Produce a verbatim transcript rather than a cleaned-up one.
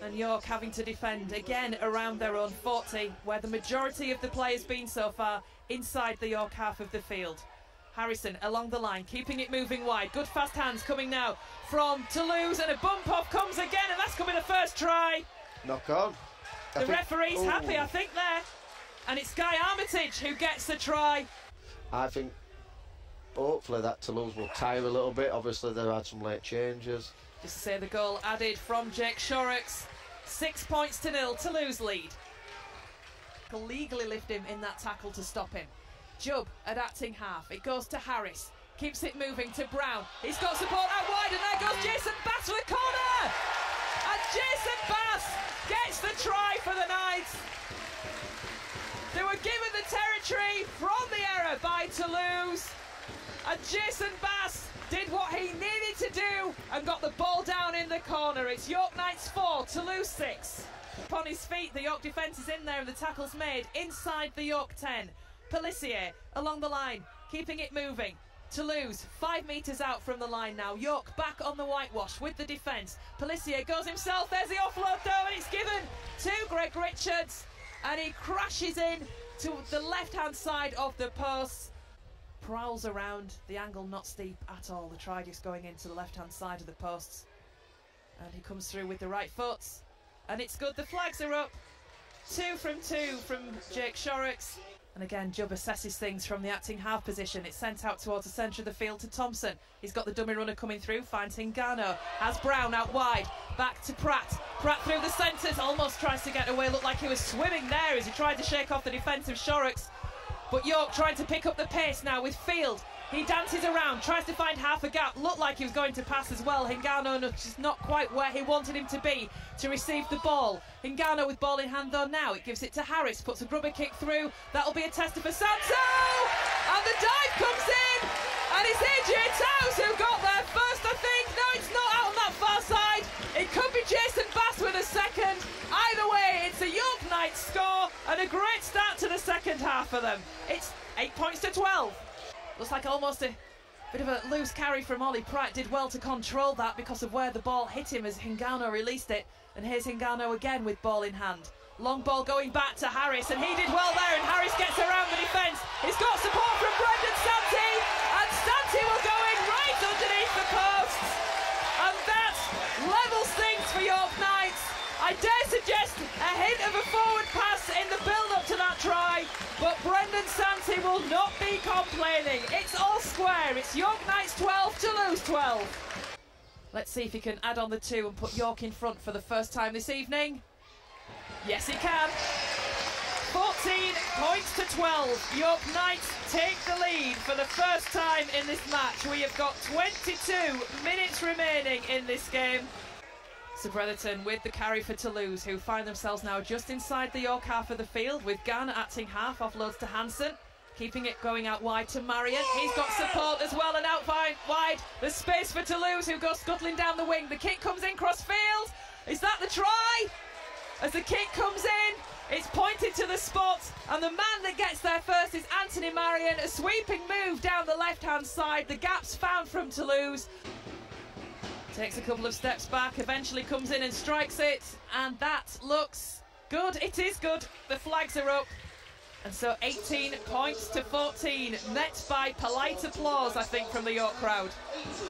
And York having to defend again around their own forty, where the majority of the play has been so far inside the York half of the field. Harrison along the line, keeping it moving wide. Good fast hands coming now from Toulouse, and a bump off comes again, and that's coming the first try. Knock on. I the think, referee's ooh. happy, I think, there. And it's Guy Armitage who gets the try. I think hopefully that Toulouse will tire a little bit. Obviously they've had some late changes. Just to say the goal added from Jake Shorrocks. Six points to nil, Toulouse lead. Legally lift him in that tackle to stop him. Jubb at acting half, it goes to Harris, keeps it moving to Brown. He's got support out wide, and there goes Jason Bass for the corner! And Jason Bass gets the try for the Knights. They were given the territory from the error by Toulouse, and Jason Bass did what he needed to do and got the ball down in the corner. It's York Knights four, Toulouse six. Upon his feet, the York defence is in there and the tackle's made inside the York ten. Pelissier along the line, keeping it moving. Toulouse five metres out from the line now. York back on the whitewash with the defence. Pelissier goes himself, there's the offload though, and it's given to Greg Richards, and he crashes in to the left hand side of the post. Prowls around, the angle not steep at all. The try just going into the left hand side of the posts, and he comes through with the right foot, and it's good. The flags are up. Two from two from Jake Shorrocks. And again, Jubb assesses things from the acting half position. It's sent out towards the centre of the field to Thompson. He's got the dummy runner coming through, finds Hingano. Has Brown out wide, back to Pratt. Pratt through the centres, almost tries to get away. Looked like he was swimming there as he tried to shake off the defence of Shorrocks. But York trying to pick up the pace now with Field. He dances around, tries to find half a gap. Looked like he was going to pass as well. Hingano just not quite where he wanted him to be to receive the ball. Hingano with ball in hand though now. It gives it to Harris, puts a grubber kick through. That'll be a tester for Santo! And the dive comes in! And it's A J Towse who got there first, I think. No, it's not out on that far side. It could be Jason Bass with a second. Either way, it's a York Knights score and a great start to the second half for them. It's eight points to twelve. Looks like almost a bit of a loose carry from Ollie Pratt. Did well to control that because of where the ball hit him as Hingano released it. And here's Hingano again with ball in hand. Long ball going back to Harris, and he did well there, and Harris gets around the defence. He's got support from Brendan Santi, and Santi will go in right underneath the posts. And that levels things for York Knights. I dare suggest a hint of a forward pass in the build-up to that try, but Brendan Santi will not be complaining. It's all square. It's York Knights twelve, Toulouse twelve. Let's see if he can add on the two and put York in front for the first time this evening. Yes, he can. fourteen points to twelve. York Knights take the lead for the first time in this match. We have got twenty-two minutes remaining in this game. So Bretherton with the carry for Toulouse, who find themselves now just inside the York half of the field, with Gann acting half, offloads to Hansen, keeping it going out wide to Marion. He's got support as well, and out wide, wide. There's space for Toulouse, who goes scuttling down the wing. The kick comes in cross field. Is that the try? As the kick comes in, it's pointed to the spot, and the man that gets there first is Anthony Marion. A sweeping move down the left-hand side. The gap's found from Toulouse. Takes a couple of steps back, eventually comes in and strikes it, and that looks good. It is good. The flags are up. And so eighteen points to fourteen, met by polite applause, I think, from the York crowd.